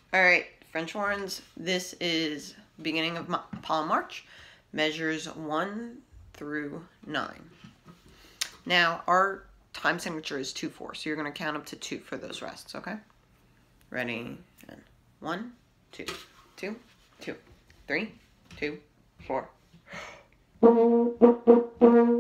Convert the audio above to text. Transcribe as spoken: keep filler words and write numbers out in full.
All right, French horns. This is beginning of Apollo March. Measures one through nine. Now, our time signature is two four, so you're going to count up to two for those rests, okay? Ready? And one, two, two, two, three, two, four.